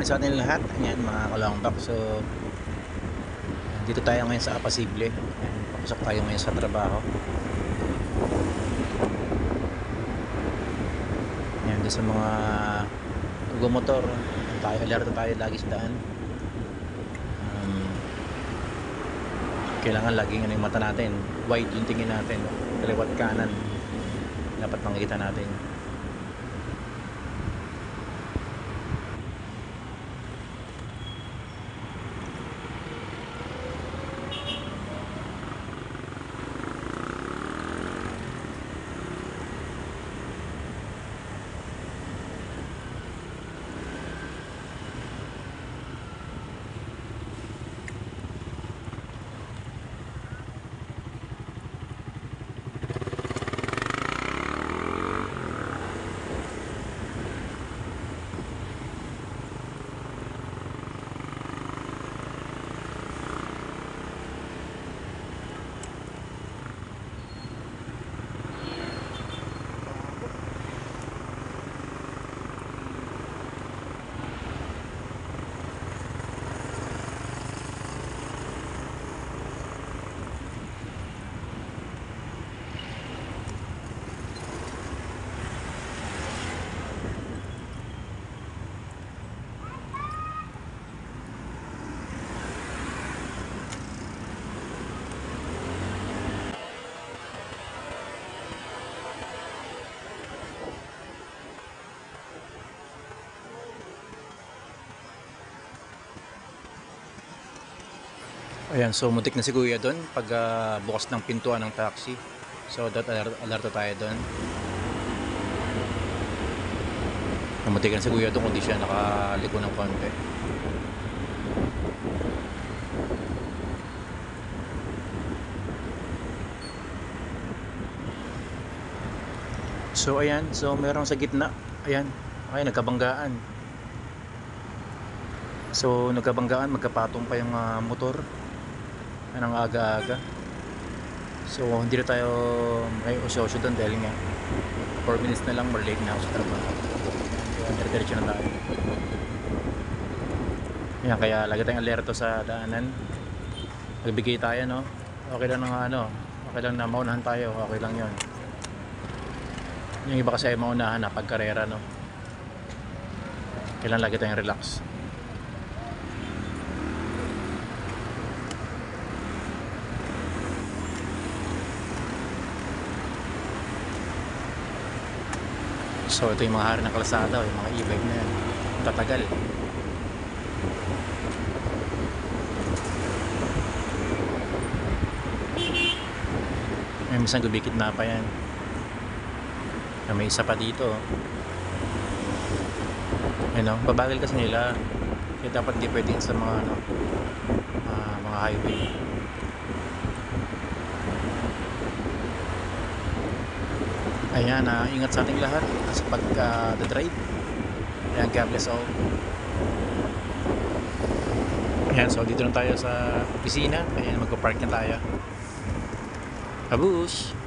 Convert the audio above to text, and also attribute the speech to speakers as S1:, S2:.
S1: morning sa atin lahat. Ayan, mga kalongbak. So, dito tayo ngayon sa Apasible. Ayan, papasok tayo ngayon sa trabaho. Ayan, doon sa mga motor. Tayo, alerto tayo lagi sa daan. Kailangan laging yung mata natin. Wide yung tingin natin. Kaliwat kanan. Dapat makikita natin. Ayan, so muntik na si Kuya doon pag bukas ng pintuan ng taxi. So alerto tayo doon. Muntik na si Kuya doon kundi siya nakaliko ng konti. So ayan, so meron sa gitna. Ayan, ay nagkabanggaan. So nagkabanggaan, magkapatong pa yung motor. Ang aga-aga. So hindi na tayo may usyo-usyo doon dahil nga 4 minutes na lang, more late na ako sa trabaho. Kaya dire-diretso na tayo. Yan, kaya lagi tayong alerto sa daanan. Magbigay tayo, no? Okay lang na okay lang na maunahan tayo, okay lang yon. Yung iba kasi ay maunahan na pagkarera, no? Kailan lagi tayong relax. So ito yung mga hari ng kalsada, yung mga e-bike na yan. Tatagal. May minsan gubikit na pa yan. May isa pa dito. Ayun, babagal kasi nila. Kaya dapat hindi pwedeng sa mga mga highway. Ayan, ingat sa ating lahat sa pag-drive. Ayan, God bless all. Ayan, so dito na tayo sa opisina. Ayan, magpa-park na tayo. Abush!